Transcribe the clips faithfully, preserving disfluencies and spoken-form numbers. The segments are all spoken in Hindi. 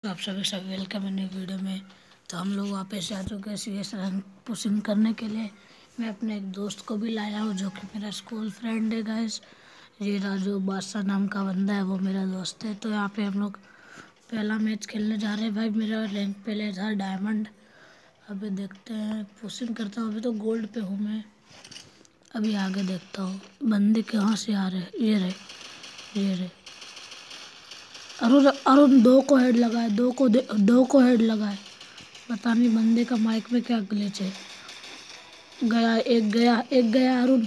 आप सभी सब वेलकम है नई वीडियो में। तो हम लोग वापस आ चुके हैं सी एस रैंक पुशिंग करने के लिए। मैं अपने एक दोस्त को भी लाया हूँ जो कि मेरा स्कूल फ्रेंड है गाइस। ये रहा जो बादशाह नाम का बंदा है, वो मेरा दोस्त है। तो यहाँ पे हम लोग पहला मैच खेलने जा रहे हैं। भाई मेरा रैंक पहले था डायमंड, अभी देखते हैं पुशिंग करता हूँ। अभी तो गोल्ड पे हूँ मैं, अभी आगे देखता हूँ बंदे कहाँ से आ रहे। ये रहे ये रहे अरुण अरुण दो को हेड लगाए, दो को दो को हेड लगाए। पता नहीं बंदे का माइक में क्या ग्लिच है। गया एक गया एक गया अरुण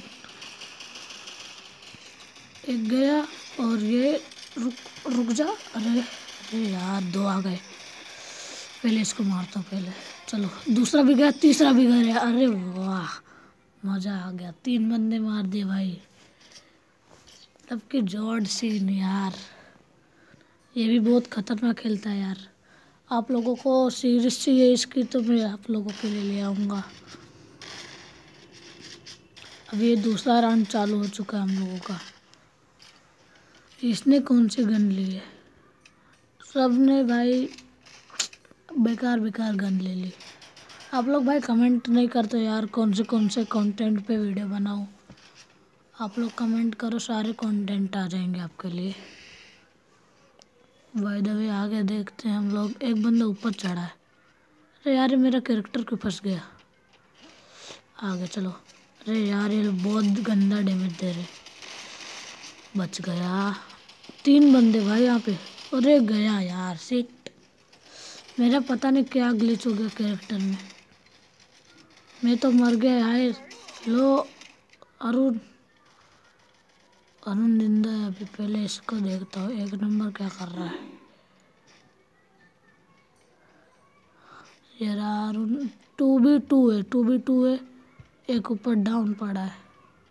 एक गया। और ये रुक रुक जा। अरे अरे यार दो आ गए। पहले इसको मारता हूँ पहले। चलो दूसरा भी गया, तीसरा भी गया। अरे वाह मज़ा आ गया, तीन बंदे मार दिए भाई। तब की जॉर्ड सीन यार, ये भी बहुत खतरनाक खेलता है यार। आप लोगों को सीरीज चाहिए इसकी तो मैं आप लोगों के लिए ले आऊँगा। अब ये दूसरा राउंड चालू हो चुका है हम लोगों का। इसने कौन सी गन ली है? सब ने भाई बेकार बेकार गन ले ली। आप लोग भाई कमेंट नहीं करते यार, कौन से कौन से कंटेंट पे वीडियो बनाऊँ। आप लोग कमेंट करो, सारे कंटेंट आ जाएंगे आपके लिए। बाय द वे आगे देखते हैं हम लोग। एक बंदा ऊपर चढ़ा है। अरे यार मेरा कैरेक्टर क्यों फंस गया। आगे चलो। अरे यार ये बहुत गंदा डैमेज दे रहे। बच गया। तीन बंदे भाई यहाँ पे। अरे गया यार सिट। मेरा पता नहीं क्या ग्लिच हो गया कैरेक्टर में, मैं तो मर गया यार। लो अरुण अरुण जिंदा है अभी। पहले इसको देखता हूँ एक नंबर क्या कर रहा है। ये रहा अरुण। टू बी टू है टू बी टू है। एक ऊपर डाउन पड़ा है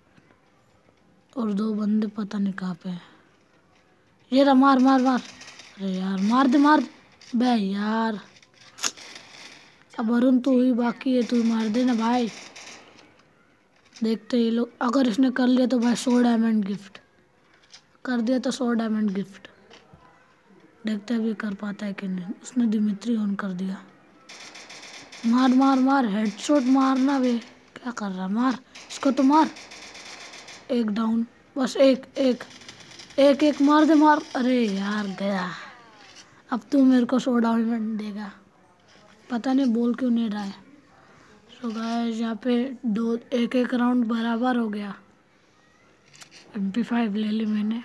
और दो बंदे पता नहीं कहाँ पे हैं। ये रहा, मार मार मार। अरे यार मार दे मार दे बे यार। अब अरुण तू ही बाकी है, तू मार दे ना भाई। देखते ये लोग, अगर इसने कर लिया तो भाई सौ डायमंड गिफ्ट कर दिया तो सौ डायमंड गिफ्ट। देखते अभी कर पाता है कि नहीं। उसने दिमित्री ऑन कर दिया। मार मार मार हेडशॉट मारना बे। क्या कर रहा, मार इसको तो मार। एक डाउन, बस एक एक एक एक मार दे मार। अरे यार गया। अब तू मेरे को सौ डायमंड देगा। पता नहीं बोल क्यों नहीं रहा है। सो गाइस यहाँ पे दो एक एक राउंड बराबर हो गया। एम पी फाइव ले ली मैंने।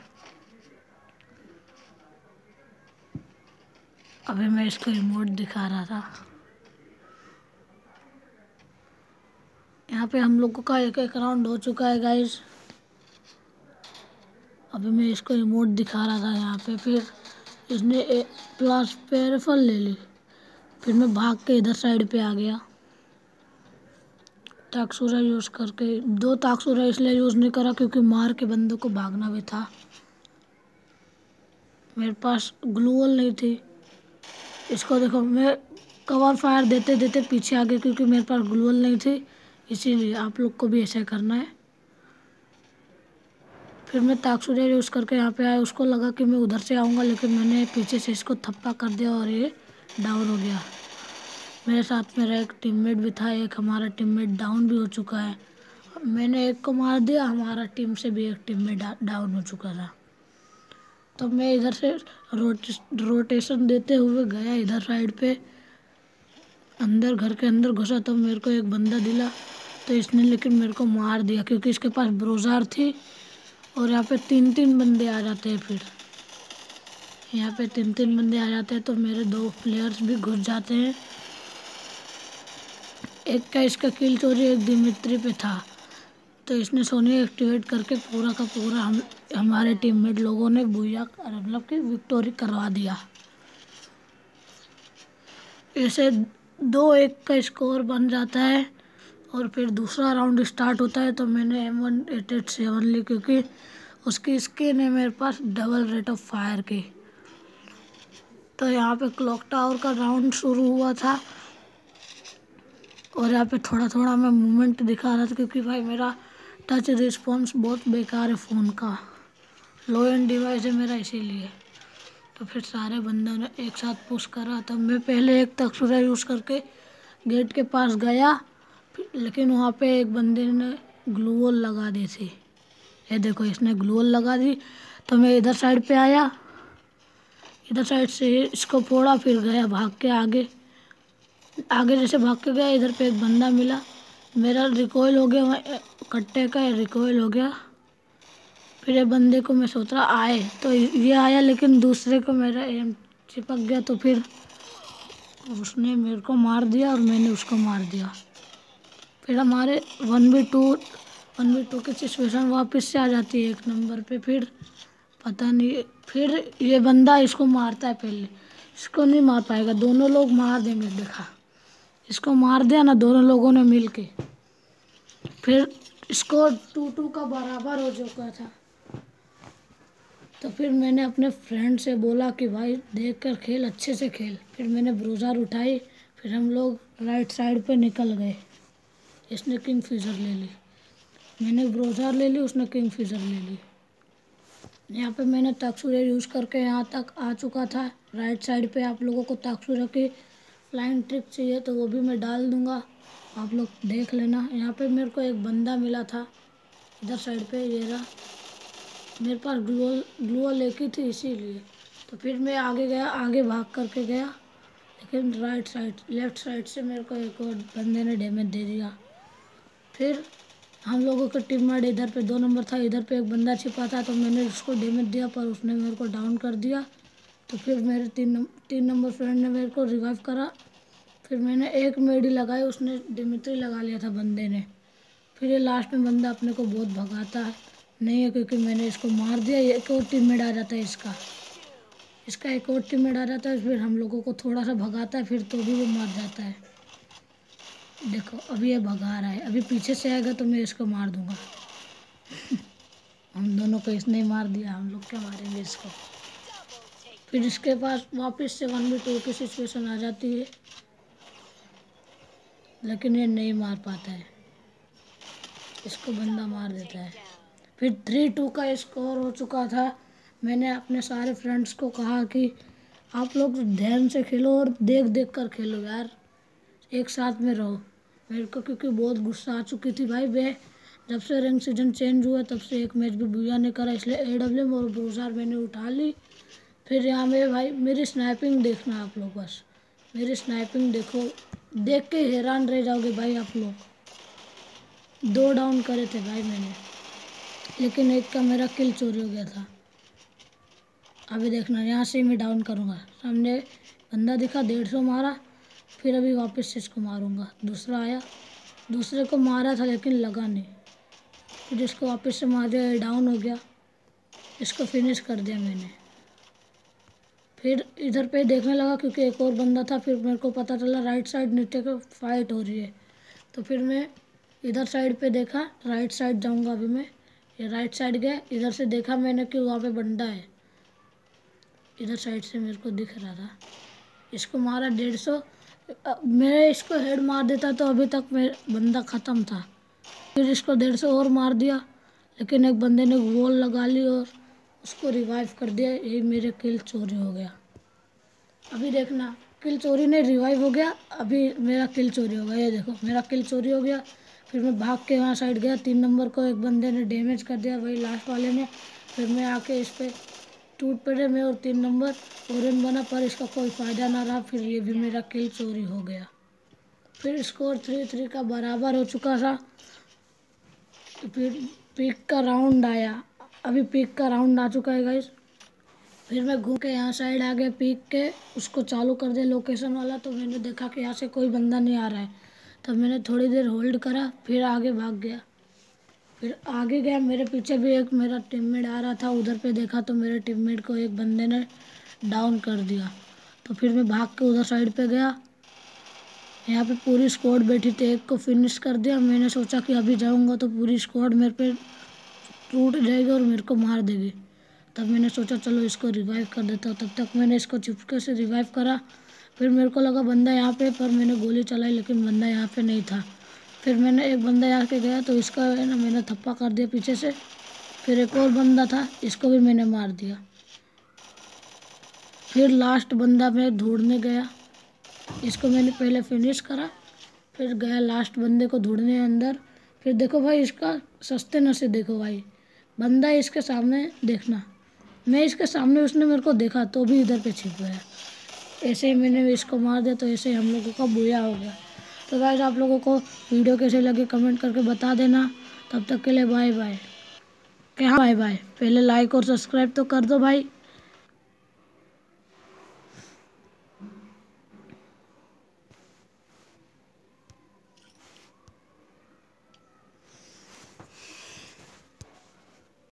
अभी मैं इसको रिमोट दिखा रहा था। यहाँ पे हम लोगों का एक एक राउंड हो चुका है गाइस। अभी मैं इसको रिमोट दिखा रहा था यहाँ पे, फिर इसने एक प्लस पेरफल ले ली। फिर मैं भाग के इधर साइड पे आ गया। ताकसुरा यूज़ करके, दो ताकसुरा इसलिए यूज़ नहीं करा क्योंकि मार के बंदों को भागना भी था। मेरे पास ग्लूवल नहीं थी। इसको देखो, मैं कवर फायर देते देते पीछे आ गया क्योंकि मेरे पास ग्लूवल नहीं थी। इसीलिए आप लोग को भी ऐसा करना है। फिर मैं ताकसुरा यूज़ करके यहाँ पे आया। उसको लगा कि मैं उधर से आऊँगा, लेकिन मैंने पीछे से इसको थप्पा कर दिया और ये डाउन हो गया। मेरे साथ मेरा एक टीममेट भी था, एक हमारा टीममेट डाउन भी हो चुका है। मैंने एक को मार दिया, हमारा टीम से भी एक टीममेट डाउन हो चुका था। तो मैं इधर से रोटे, रोटेशन देते हुए गया इधर साइड पे। अंदर घर के अंदर घुसा तो मेरे को एक बंदा दिला, तो इसने लेकिन मेरे को मार दिया क्योंकि इसके पास ब्रोजार थी। और यहाँ पे तीन तीन बंदे आ जाते हैं। फिर यहाँ पे तीन तीन बंदे आ जाते हैं तो मेरे दो प्लेयर्स भी घुस जाते हैं। एक का इसका किल चोरी एक दिमित्री पे था, तो इसने सोनी एक्टिवेट करके पूरा का पूरा हम हमारे टीममेट लोगों ने बुया मतलब कि विक्टोरी करवा दिया। ऐसे दो एक का स्कोर बन जाता है और फिर दूसरा राउंड स्टार्ट होता है। तो मैंने M one eight eight seven ली क्योंकि उसकी स्किन है मेरे पास डबल रेट ऑफ फायर की। तो यहाँ पे क्लॉक टावर का राउंड शुरू हुआ था और यहाँ पे थोड़ा थोड़ा मैं मूवमेंट दिखा रहा था क्योंकि भाई मेरा टच रिस्पॉन्स बहुत बेकार है फ़ोन का। लो एंड डिवाइस है मेरा, इसीलिए। तो फिर सारे बंदों ने एक साथ पुश करा। तब मैं पहले एक तकसुरा यूज़ करके गेट के पास गया, लेकिन वहाँ पे एक बंदे ने ग्लू वॉल लगा दी थी। ये देखो, इसने ग्लू वॉल लगा दी। तो मैं इधर साइड पे आया, इधर साइड से इसको फोड़ा, फिर गया भाग के आगे आगे जैसे भाग के गया, इधर पे एक बंदा मिला, मेरा रिकॉइल हो गया, कट्टे का रिकॉइल हो गया। फिर ये बंदे को मैं सोच रहा आए, तो ये आया, लेकिन दूसरे को मेरा एम चिपक गया। तो फिर उसने मेरे को मार दिया और मैंने उसको मार दिया। फिर हमारे one B two one B two की सिचुएशन वापस से आ जाती है एक नंबर पे। फिर पता नहीं, फिर ये बंदा इसको मारता है, पहले इसको नहीं मार पाएगा, दोनों लोग मार देंगे। देखा, इसको मार दिया ना दोनों लोगों ने मिल के। फिर इसको टू टू का बराबर हो चुका था। तो फिर मैंने अपने फ्रेंड से बोला कि भाई देख कर खेल, अच्छे से खेल। फिर मैंने ब्रोजार उठाई, फिर हम लोग राइट साइड पे निकल गए। इसने किंग फिशर ले ली, मैंने ब्रोजार ले ली, उसने किंग फिशर ले ली। यहाँ पे मैंने ताकसुरा यूज़ करके यहाँ तक आ चुका था। राइट साइड पे आप लोगों को ताकसुरा की फ्लाइंग ट्रिक चाहिए तो वो भी मैं डाल दूँगा, आप लोग देख लेना। यहाँ पे मेरे को एक बंदा मिला था इधर साइड पे, ये रहा। मेरे पास ग्लू ग्लू लेके थी इसीलिए। तो फिर मैं आगे गया, आगे भाग करके गया, लेकिन राइट साइड लेफ्ट साइड से मेरे को एक और बंदे ने डैमेज दे दिया। फिर हम लोगों का टीममेट इधर पे दो नंबर था, इधर पे एक बंदा छिपा था, तो मैंने उसको डैमेज दिया, पर उसने मेरे को डाउन कर दिया। तो फिर मेरे तीन तीन नंबर फ्रेंड ने मेरे को रिवाइव करा। फिर मैंने एक मेडी लगाई, उसने डिमिट्री लगा लिया था बंदे ने। फिर ये लास्ट में बंदा अपने को बहुत भगाता है, नहीं है क्योंकि मैंने इसको मार दिया। एक और टीममेट आ जाता है इसका इसका एक और टीममेट आ जाता है, फिर हम लोगों को थोड़ा सा भगाता है, फिर तो भी वो मार जाता है। देखो अभी ये भगा रहा है, अभी पीछे से आएगा तो मैं इसको मार दूंगा। हम दोनों को इसने मार दिया, हम लोग क्या मारेंगे इसको। फिर इसके पास वापस से वन बी टू की सिचुएशन आ जाती है, लेकिन ये नहीं मार पाता है, इसको बंदा मार देता है। फिर थ्री टू का स्कोर हो चुका था। मैंने अपने सारे फ्रेंड्स को कहा कि आप लोग ध्यान से खेलो और देख देख कर खेलो यार, एक साथ में रहो। मेरे को क्योंकि बहुत गुस्सा आ चुकी थी भाई, वे जब से रैंक सीजन चेंज हुआ तब से एक मैच भी बुया नहीं करा, इसलिए ए डब्ल्यू एम और ब्रोजार मैंने उठा ली। फिर यहाँ में भाई मेरी स्नाइपिंग देखना आप लोग, बस मेरी स्नाइपिंग देखो, देख के हैरान रह जाओगे भाई आप लोग। दो डाउन करे थे भाई मैंने, लेकिन एक का मेरा किल चोरी हो गया था। अभी देखना, यहाँ से मैं डाउन करूँगा, सामने बंदा दिखा, डेढ़ सौ मारा, फिर अभी वापस से इसको मारूँगा। दूसरा आया, दूसरे को मारा था लेकिन लगा नहीं, फिर इसको वापस से मार दिया, डाउन हो गया, इसको फिनिश कर दिया मैंने। फिर इधर पे देखने लगा क्योंकि एक और बंदा था, फिर मेरे को पता चला राइट साइड नीचे को फाइट हो रही है। तो फिर मैं इधर साइड पे देखा, राइट साइड जाऊंगा अभी मैं, ये राइट साइड गया, इधर से देखा मैंने कि वहाँ पे बंदा है, इधर साइड से मेरे को दिख रहा था, इसको मारा डेढ़ सौ। मैं इसको हेड मार देता तो अभी तक मेरा बंदा ख़त्म था। फिर इसको डेढ़ सौ और मार दिया, लेकिन एक बंदे ने वॉल लगा ली और उसको रिवाइव कर दिया, यही मेरे किल चोरी हो गया। अभी देखना, किल चोरी नहीं रिवाइव हो गया, अभी मेरा किल चोरी हो गया, ये देखो मेरा किल चोरी हो गया। फिर मैं भाग के वहाँ साइड गया, तीन नंबर को एक बंदे ने डैमेज कर दिया, वही लास्ट वाले ने। फिर मैं आके इस पर टूट पड़े, मैं और तीन नंबर ओरेन बना, पर इसका कोई फ़ायदा ना रहा, फिर ये भी मेरा किल चोरी हो गया। फिर स्कोर थ्री थ्री का बराबर हो चुका था। फिर पीक का राउंड आया, अभी पीक का राउंड आ चुका है गाइस। फिर मैं घूम के यहाँ साइड आ गया पीक के, उसको चालू कर दिया लोकेशन वाला। तो मैंने देखा कि यहाँ से कोई बंदा नहीं आ रहा है, तब मैंने थोड़ी देर होल्ड करा, फिर आगे भाग गया। फिर आगे गया, मेरे पीछे भी एक मेरा टीममेट आ रहा था, उधर पे देखा तो मेरे टीममेट को एक बंदे ने डाउन कर दिया। तो फिर मैं भाग के उधर साइड पे गया, यहाँ पे पूरी स्क्वाड बैठी थी, एक को फिनिश कर दिया। मैंने सोचा कि अभी जाऊँगा तो पूरी स्क्वाड मेरे पे टूट जाएगी और मेरे को मार देगी, तब मैंने सोचा चलो इसको रिवाइव कर देता हूँ। तब तक मैंने इसको चुपके से रिवाइव करा। फिर मेरे को लगा बंदा यहाँ पे, पर मैंने गोली चलाई लेकिन बंदा यहाँ पे नहीं था। फिर मैंने एक बंदा यहाँ के गया तो इसका है ना मैंने थप्पा कर दिया पीछे से। फिर एक और बंदा था, इसको भी मैंने मार दिया। फिर लास्ट बंदा मैं ढूंढने गया, इसको मैंने पहले फिनिश करा, फिर गया लास्ट बंदे को ढूंढने अंदर। फिर देखो भाई इसका सस्ते नशे, देखो भाई बंदा इसके सामने, देखना मैं इसके सामने, उसने मेरे को देखा तो भी इधर पे छिप गया। ऐसे ही मैंने इसको मार दिया, तो ऐसे ही हम लोगों का बुया हो गया। तो गाइस आप लोगों को वीडियो कैसे लगे कमेंट करके बता देना। तब तक के लिए बाय बाय। क्या बाय बाय, पहले लाइक और सब्सक्राइब तो कर दो भाई।